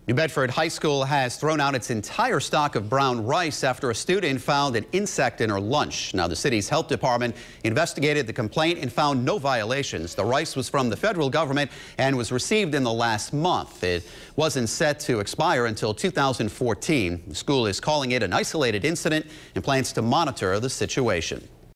New Bedford High School has thrown out its entire stock of brown rice after a student found an insect in her lunch. Now, the city's health department investigated the complaint and found no violations. The rice was from the federal government and was received in the last month. It wasn't set to expire until 2014. The school is calling it an isolated incident and plans to monitor the situation.